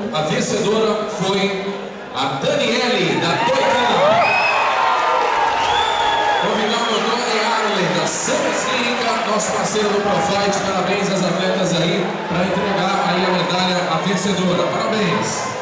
a vencedora foi a Daniele, da Toicana. Convidar o doutor Arlen, da Sames Clínica, nosso parceiro do Profight. Parabéns às atletas aí, para entregar aí a medalha à vencedora. Parabéns!